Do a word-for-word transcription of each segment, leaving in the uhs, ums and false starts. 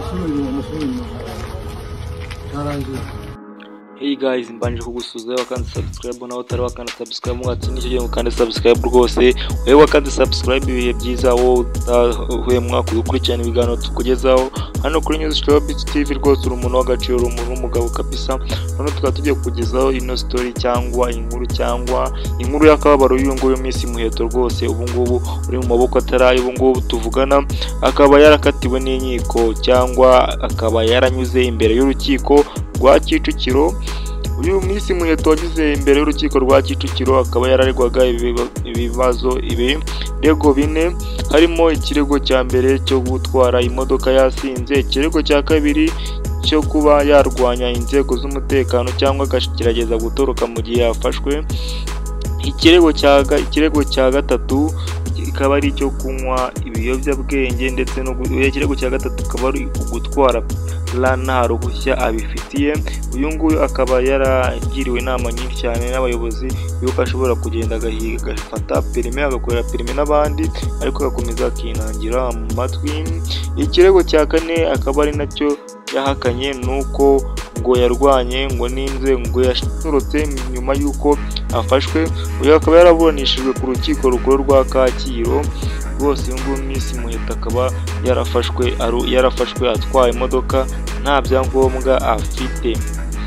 Hey guys, mbanje kugusuza wakandi subscribe nawe utari wakandi subscribe mwati nicyo gihe mukande subscribe rwose wewe wakandi subscribe ibihe byiza wowe utahuye mwaka ukurikirana ibiganiro tukugezaho hano kuri News Showbiz T V rwose uri umuntu w'agaciro umuntu w'umugabo kabisa. Hano tukaba tugiye kugezaho ino story cyangwa inkuru cyangwa inkuru y'akababaro y'uyu Miss Muheto rwose ubu ngubu uri mu maboko ataraye ubu ngubu tuvugana akaba yarakatiwe n'inkiko cyangwa akaba yaranyuze imbere y'urukiko rwa Kicukiro. Uyu Miss Muheto wagize imbere y'urukiko rwa Kicukiro akaba yararegwaga ibibazo ibi rego bine harimo ikirego cya mbere cyo gutwara imodoka yasinze, ikirego cya kabiri cyo kuba yarwanya inzego z'umutekano cyangwa agashikirageza gutoroka mu gihe yafashwe, ikirego cya ikirego cya gatatu ikaba ari cyo kunywa ibiyobyabwenge ndetse no ikirego cya gatatu akaba ari gutwara nta ruhushya abifitiye. Uyu nguyu akaba yaragiriwe inama nyinshi cyane n'abayobozi yuko ashobora kugenda agahiga agafata perime agakorera perime n'abandi ariko agakomeza akinangira mu matwi. Ikirego cya kane akaba ari nacyo yahakanye nuko ngo yarwanye ngo ninze ngo yashorotse nyuma yuko afashwe. Uyu akaba yaraburanishijwe ku rukiko rukuru rwa Kacyiru rwose. Uyu nguyu Miss Muheto akaba yarafashwe yarafashwe atwaye imodoka nta byangombwa afite.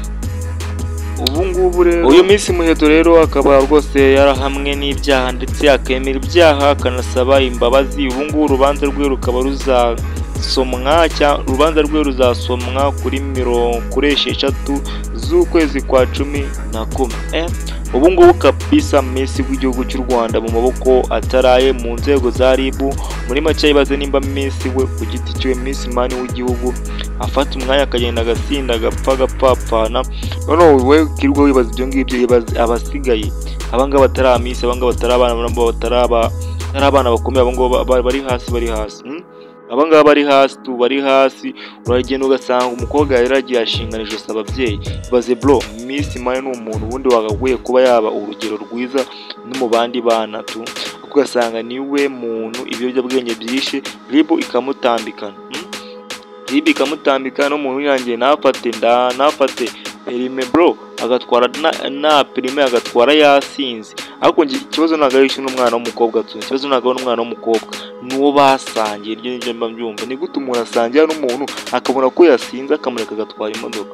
Ubu ngubu rero uyu Miss Muheto rero akaba rwose yarahamwe n'ibyaha ndetse akemera ibyaha akanasaba imbabazi. Ubu ngubu urubanza rwe rukaba ruzasomwa cyangwa urubanza rwe ruzasomwa kuri mirongo kuri esheshatu z'ukwezi kwa cumi na kumwe. eh ubu ngubu kabisa Miss w'igihugu cy'u Rwanda mu maboko ataraye mu nzego za R I B. Muri make yibaze nimba Miss we ku giti cyo Miss man w'igihugu afata umwanya akagenda agasinda agapfa agapapana. None we kirwo wibaza ibyo ngibyo yibaza abasigaye abangaba batara Miss abangaba batarabana nabo bataraba tarabana bakomeye abangaba bari hasi bari hasi hmm? Abangaba bari hasi tu bari hasi uragenda ugasanga umukobwa yaragiye ashinganije ababyeyi. Baze bro Miss man ni umuntu wundi wagaguye kuba yaba urugero rwiza no mu bandi bana tu ugasanga niwe muntu ibiyobyabwenge byishe R I B ikamutambikana hmm? R I B ikamutambikana no muntu yangiye nafate nda nafate perime bro agatwara na, na perime agatwara yasinze. Ariko ngi ikibazo nagarisha n'umwana w'umukobwa tu ikibazo nagaho n'umwana w'umukobwa nuwo basangiye iryo nje mbyumva ni gute umuntu asangiye n'umuntu akabona ko yasinze akamureka agatwara imodoka.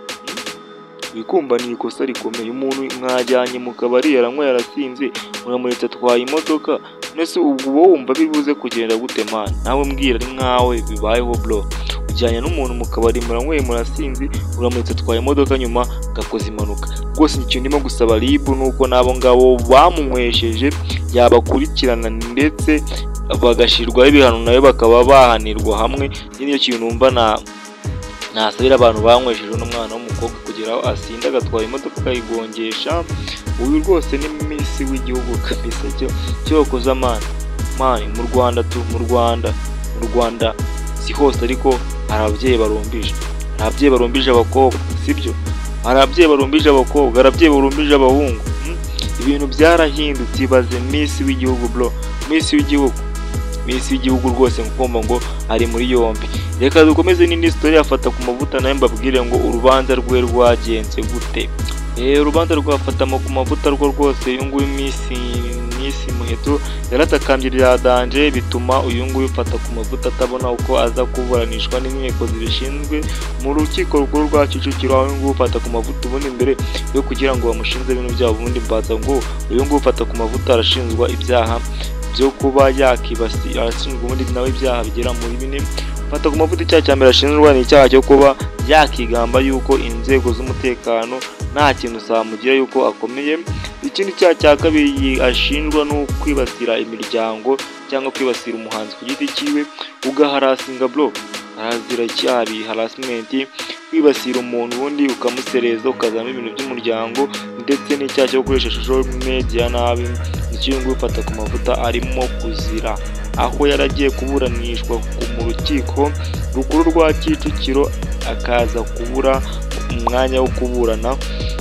Bikumva ni ikosa rikomeye. Umuntu mwajyanye mu kabari yaranywa yarasinze uramuretse atwaye imodoka nese ubwo wumva bibuze kugenda gute man? Nawe mbwira ni nkawe bibayeho bro ujyanye n'umuntu mu kabari muranyweye murasinze uramuretse atwaye imodoka nyuma gakoze impanuka. Rwose ikintu ndimo gusaba R I B nuko nabo ngabo bamunywesheje yabakurikirana ndetse bagashirwaho ibihano nayo bakaba bahanirwa hamwe. Niyo kintu numva na nasabira abantu banywesheje n'umwana w'umukobwa kugira aho asinda agatwara imodoka akayigongesha. Uyu rwose ni Miss w'igihugu kabisa cyo cyo koza man man mu Rwanda tu mu Rwanda mu Rwanda si hose ariko hari ababyeyi barumbije hari ababyeyi barumbije abakobwa sibyo hari ababyeyi barumbije abakobwa hari ababyeyi barumbije abahungu hmm? Ibintu byarahindutse. Ibaze Miss w'igihugu bro Miss w'igihugu Miss w'igihugu rwose ngomba ngo ari muri yombi. Reka dukomeze n'indi story afata ku mavuta nayo mbabwire ngo urubanza rwe rwagenze gute. Eh urubanza rwafata ku mavuta rwo rwose uyu nguyu Miss Miss Muheto yaratakambye rya danje bituma uyu nguyu ufata ku mavuta atabona uko aza kuburanishwa n'inkiko zibishinzwe mu rukiko rukuru rwa Kicukiro. Uyu nguyu ufata ku mavuta ubundi mbere yo kugira ngo bamushinze ibintu byabo ubundi mbaza ngo uyu nguyu ufata ku mavuta arashinjwa ibyaha byo kuba yakibasi arashinjwa ubundi nawe ibyaha bigera muri bine. Fata ku mavuta icyaha cya mbere ashinjwa ni icyaha cyo kuba yakigamba yuko inzego z'umutekano nta kintu samugira yuko akomeye. Ikindi cyaha cya kabiri ashinjwa no kwibasira imiryango cyangwa kwibasira umuhanzi ku giti cyiwe ugaharasinga bro arazira icyaha harassment kwibasira umuntu wundi ukamusereza ukazamo ibintu by'umuryango ndetse n'icyaha cyo gukoresha social media nabi. Ikintu ufata ku mavuta arimo kuzira aho yaragiye kuburanishwa mu rukiko rukuru rwa Kicukiro akaza kubura umwanya wo kuburana.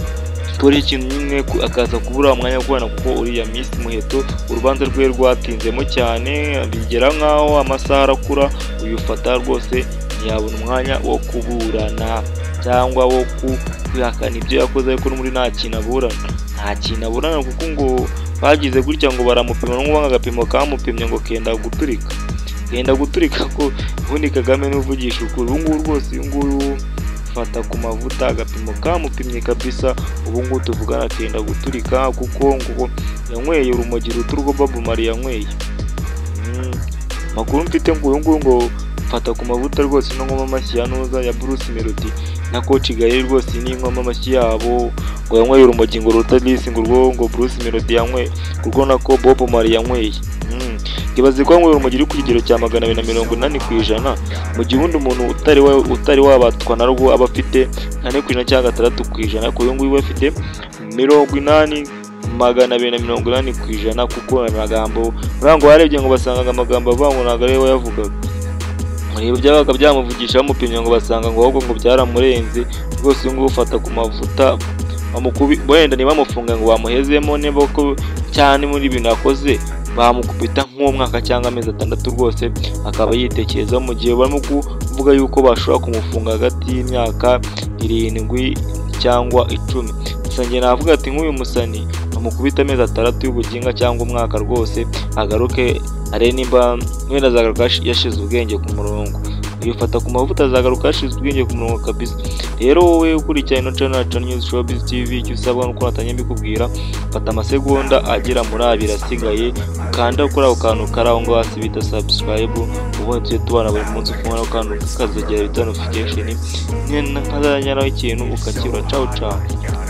Tori ikintu nyine akaza kubura umwanya wo kuburana kuko uriya Miss Muheto urubanza rwe rwatinzemo cyane bigera nkaho amasaha arakura. Uyu fata rwose ntiyabona umwanya wo kuburana cyangwa wo kwihakana ibyo yakoze, ariko muri nta kintu aburana nta kintu aburana kuko ngo bagize gutya ngo baramupima n'ubu agapimo kamupimye ngo kenda guturika kenda guturika ko ubundi Kagame n'uvugisha ukuri. Ubu ngubu rwose uyu nguyu fata ku mavuta agapimo kamupimye kabisa, ubu ngubu tuvugana kenda guturika kuko ngo yanyweye urumogi ruturwo Bob Marley yanyweye. Makuru mfite ngo uyu nguyu ngo fata ku mavuta rwose no ngoma amashyi ya Nuza ya Bruce Melody na Coach Gael rwose ni ngoma amashyi yabo ngo yanyweye urumogi ngo rutadisi ngo rwo ngo Bruce Melody yanyweye kuko nako Bob Marley yanyweye. Kibaze ko yanyweye urumogi ku kigero cya magana abiri na mirongo inani ku ijana mu gihe undi umuntu utari wa utari wabatwa narwo aba afite kane ku ijana cyangwa gatandatu ku ijana, ko uyu nguyu afite mirongo inani magana abiri na mirongo inani ku ijana kuko amagambo urango warebye ngo basanga amagambo avango ntago ari we yavugaga. Niba byabaga byamuvugisha bamupimye ngo basanga ngo ahubwo ngo byaramurenze rwose. Uyu nguyu ufata ku mavuta bamukubi wenda niba bamufunga ngo bamuhezemo niba ko cyane muri ibintu yakoze bamukubita nk'umwaka cyangwa amezi atandatu rwose akaba yitekereza mu gihe barimo kuvuga yuko bashobora kumufunga hagati y'imyaka irindwi cyangwa icumi. Gusa njye navuga ati nk'uyu musani bamukubita amezi atandatu y'ubuginga cyangwa umwaka rwose agaruke are nimba wenda azagaruka yashize ubwenge ku murongo. Iyo fata ku mavuta azagaruka yashize ubwenge ku murongo kabisa. Rero wowe ukurikirana ino channel ya News Showbiz T V icyo usabwa nuko natanye mbikubwira, fata amasegonda agera muri abiri asigaye ukanda kuri ako kantu karaho ngo hasi bita subscribe, ubundi tujye tubana buri munsi kumwe kandi ukazogera bita notification nyine nkazanyaraho ikintu ukakibura. Ciao ciao.